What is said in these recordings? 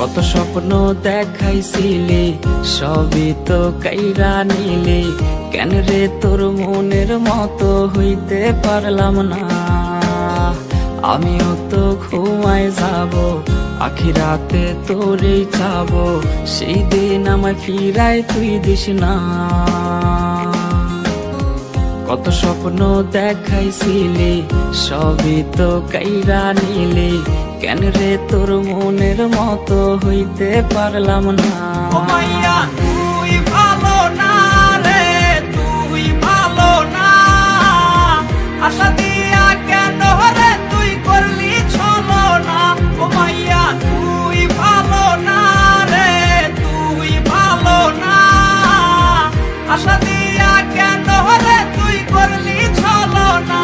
কত স্বপ্ন দেখাইছিলি সবই তো কাইরা নিলি, কেন রে তোর মনের মতো হইতে পারলাম না। আমিও তো ঘুমায় যাব, আখিরাতে তোরেই চাবো, সেই দিন আমায় ফিরাই তুই দিস না। কত স্বপ্ন দেখাইছিলি সবই তো কাইরা নিলি, কেন রে তোর মনের মতো হইতে পারলাম না। ও মাইয়া তুই ভালো না রে, তুই ভালো না, আশা দিয়া কেন রে তুই করলি ছলনা। ও মাইয়া তুই ভালো না রে, তুই ভালো না, আশা দিয়া কেন রে তুই করলি ছলনা।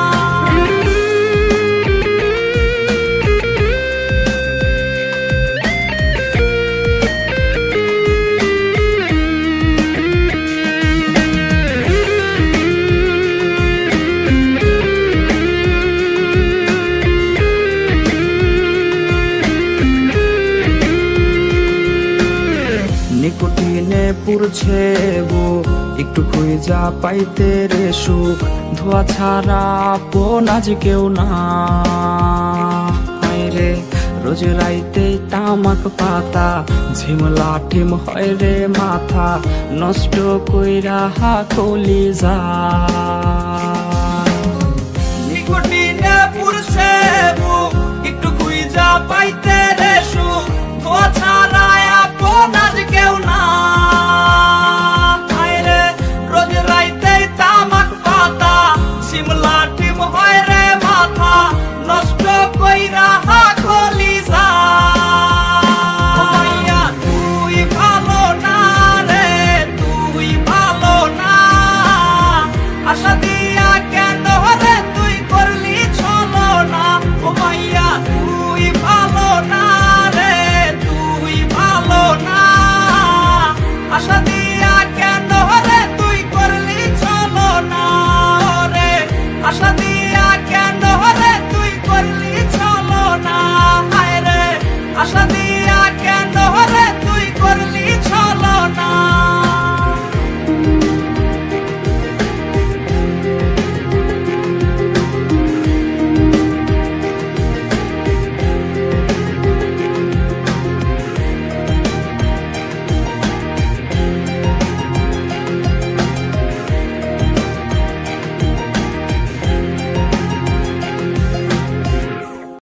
নিকোটিনে পুরছে বুক, একটু খুঁজা পাইতে রে সুখ, ধোয়া ছাড়া আপন আজ কেউ না। হায় রে রোজ রাইতে তামাক পাতা, ঝিমলা টিম হয় রে মাথা, নষ্ট কইরা হা কলিজা। নিকোটিনে পুরছে বুক, একটু খুঁজা পাইতে রে সুখ, ধোয়া ছাড়া আপন আজ কেউ না। হায় রে রোজ রাইতে তামাক পাতা, শিমলা টিম হয় রে মাথা, নষ্ট কইরা হা কলিজা। ও মাইয়া তুই ভালো না রে, তুই ভালো না, আশা দিয়া কেন রে তুই করলি ছলনা। ও মাইয়া তুই ভালো না রে, তুই ভালো না, আশা দিয়া কেন রে তুই করলি ছলনা রে, আশা দিয়া কেন রে তুই করলি ছলনা। হায় রে আশা দিয়া